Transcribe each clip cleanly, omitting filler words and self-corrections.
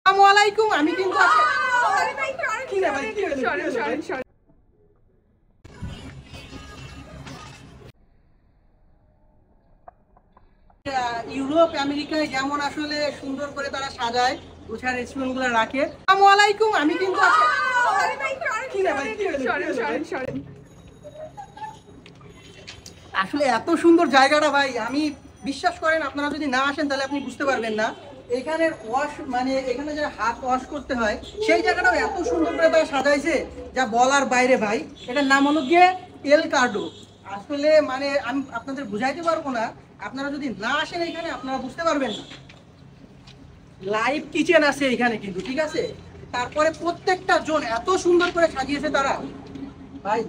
আসসালামু আলাইকুম। আমি কিন্তু ইউরোপ আমেরিকায় যেমন আসলে সুন্দর করে তারা সাজায় গোছায় রেস্টুরেন্ট গুলো রাখে। আসসালামু আলাইকুম। আমি কিন্তু আসলে এত সুন্দর জায়গাটা ভাই, আমি বিশ্বাস করেন আপনারা যদি না আসেন তাহলে আপনি বুঝতে পারবেন না। এখানের ওয়াশ মানে এখানে যে হাত ওয়াশ করতে হয় সেই জায়গাটাও এত সুন্দর করে তারা সাজাইছে যা বলার বাইরে ভাই। এটার নাম হলো গিয়ে এল কার্ডো। আসলে মানে আমি আপনাদের বুঝাইতে পারবো না, আপনারা যদি না আসেন এখানে আপনারা বুঝতে পারবেন না। লাইভ কিচেন আছে এখানে কিন্তু, ঠিক আছে। তারপরে প্রত্যেকটা জোন এত সুন্দর করে সাজিয়েছে তারা ভাই,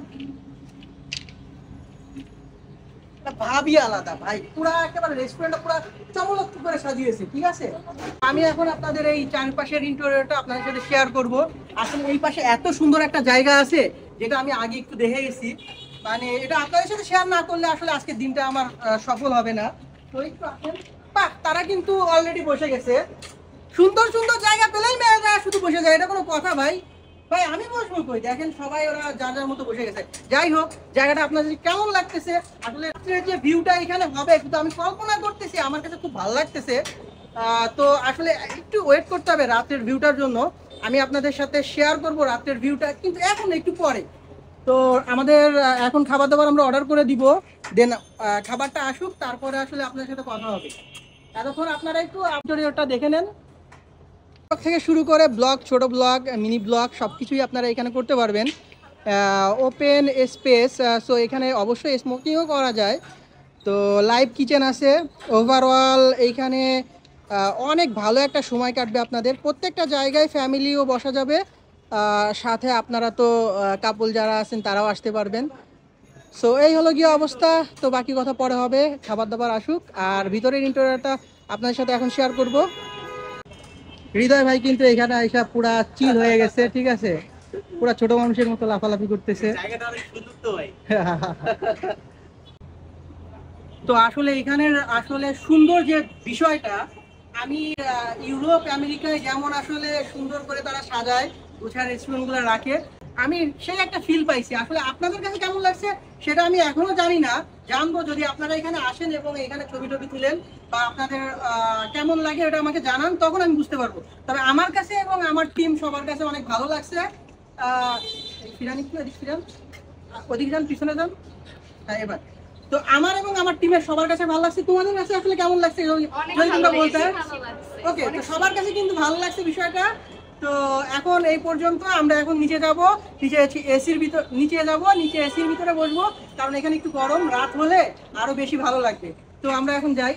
ভাবই আলাদা ভাই। পুরা একেবারে রেস্টুরেন্টটা পুরা চমৎকার করে সাজিয়েছে, ঠিক আছে। আমি এখন আপনাদের এই চারপাশের ইন্টেরিয়রটা আপনাদের সাথে শেয়ার করব। আসলে এই পাশে এত সুন্দর একটা জায়গা আছে যেটা আমি আগে একটু দেখে গেছি, মানে এটা আপনাদের সাথে শেয়ার না করলে আসলে আজকের দিনটা আমার সফল হবে না। তো একটু আসেন। বাহ, তারা কিন্তু অলরেডি বসে গেছে। সুন্দর সুন্দর জায়গা পেলেই মেয়েরা শুধু বসে যায়, এটা কোনো কথা ভাই? ভাই আমি বসবো কই? দেখেন সবাই ওরা যার যার মতো বসে গেছে। যাই হোক, জায়গাটা আপনাদের কেমন লাগতেছে? আসলে রাত্রের যে ভিউটা এখানে হবে শুধু আমি কল্পনা করতেছি, আমার কাছে খুব ভালো লাগতেছে। তো আসলে একটু ওয়েট করতে হবে রাতের ভিউটার জন্য। আমি আপনাদের সাথে শেয়ার করব রাতের ভিউটা, কিন্তু এখন একটু পরে। তো আমাদের এখন খাবার দাবার আমরা অর্ডার করে দিব, দেন খাবারটা আসুক, তারপরে আসলে আপনাদের সাথে কথা হবে। এতক্ষণ আপনারা একটু ইন্টেরিয়রটা দেখে নেন। থেকে শুরু করে ব্লগ, ছোট ব্লগ, মিনি ব্লগ সবকিছুই আপনারা এখানে করতে পারবেন। ওপেন স্পেস, সো এখানে অবশ্যই স্মোকিংও করা যায়। তো লাইভ কিচেন আছে। ওভারঅল এইখানে অনেক ভালো একটা সময় কাটবে আপনাদের। প্রত্যেকটা জায়গায় ফ্যামিলিও বসা যাবে, সাথে আপনারা তো কাপল যারা আছেন তারাও আসতে পারবেন। সো এই হলো গিয়ে অবস্থা। তো বাকি কথা পরে হবে, খাবার দাবার আসুক। আর ভিতরের ইন্টেরিয়রটা আপনাদের সাথে এখন শেয়ার করব। হৃদয় ভাই কিন্তু এখানে এসে পুরা চিল হয়ে গেছে, ঠিক আছে। পুরা ছোট মানুষের মতো লাফালাফি করতেছে। তো আসলে এখানের আসলে সুন্দর যে বিষয়টা, আমি ইউরোপ আমেরিকায় যেমন আসলে সুন্দর করে তারা সাজায় গোছায় রেস্টুরেন্ট গুলো রাখে, আমি সেই একটা ফিল পাইছি। আসলে আপনাদের কাছে কেমন লাগছে সেটা আমি এখনো জানি না, জানবো যদি আপনারা এখানে আসেন এবং এখানে ছবি টবি তুলেন বা আপনাদের কেমন লাগে এটা আমাকে জানান, তখন আমি বুঝতে পারবো। তবে আমার কাছে এবং আমার টিম সবার কাছে অনেক ভালো লাগছে। ওদিকে যান, পিছনে যান। হ্যাঁ, এবার তো আমার এবং আমার টিমের সবার কাছে ভালো লাগছে। তোমাদের কাছে আসলে কেমন লাগছে যদি তোমরা বলতে? ওকে, তো সবার কাছে কিন্তু ভালো লাগছে বিষয়টা। তো এখন এই পর্যন্ত, আমরা এখন নিচে যাব, নিচে এসির ভিতর, নিচে যাব, নিচে এসির ভিতরে বসবো, কারণ এখানে একটু গরম, রাত হলে আরো বেশি ভালো লাগবে। তো আমরা এখন যাই।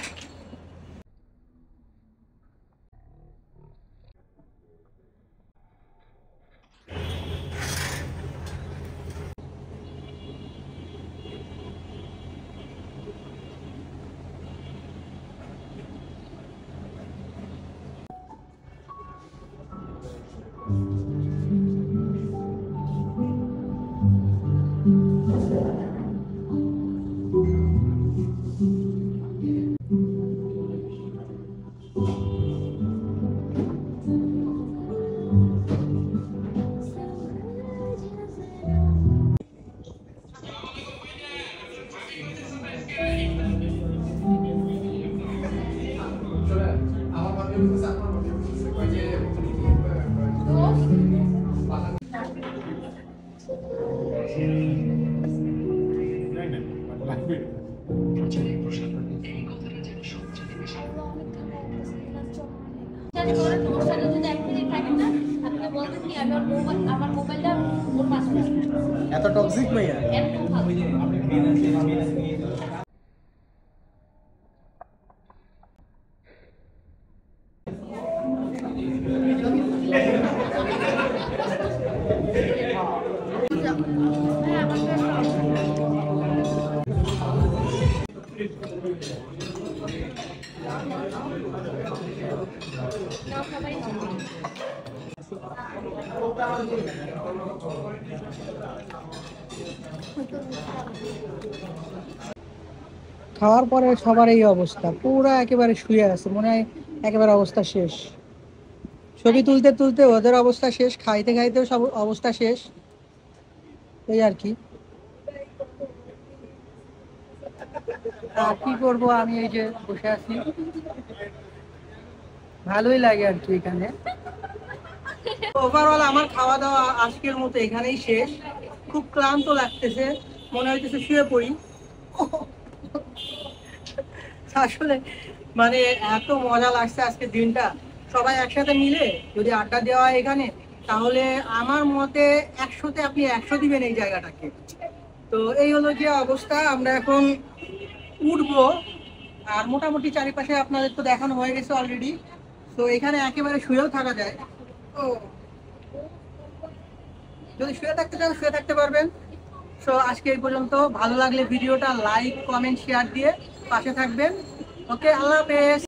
এত টক্সিক ভাইয়া। খাওয়ার পরে সবার এই অবস্থা, পুরা একেবারে শুয়ে আছে, মনে হয় একেবারে অবস্থা শেষ। ছবি তুলতে তুলতে ওদের অবস্থা শেষ, খাইতে খাইতেও সব অবস্থা শেষ, এই আর কি। আর কি করবো, আমি এই যে বসে আছি, ভালোই লাগে আর কি এখানে। ওভারঅল আমার খাওয়া দাওয়া আজকের মতো এখানেই শেষ। খুব ক্লান্ত লাগতেছে, মনে হইতেছে শুয়ে পড়ি। আসলে মানে এত মজা লাগছে আজকে দিনটা, সবাই একসাথে মিলে যদি আড্ডা দেওয়া হয় এখানে, তাহলে আমার মতে 100-তে আপনি 100 দিবেন এই জায়গাটাকে। তো এই হলো যে অবস্থা, আমরা এখন উঠবো। আর মোটামুটি চারিপাশে আপনাদের তো দেখানো হয়ে গেছে অলরেডি। তো এখানে একেবারে শুয়েও থাকা যায়, তো যদি শুয়ে থাকতে চান শুয়ে থাকতে পারবেন। সো আজকে এই পর্যন্ত, ভালো লাগলে ভিডিওটা লাইক কমেন্ট শেয়ার দিয়ে পাশে থাকবেন। ওকে, আল্লাহ হাফেজ।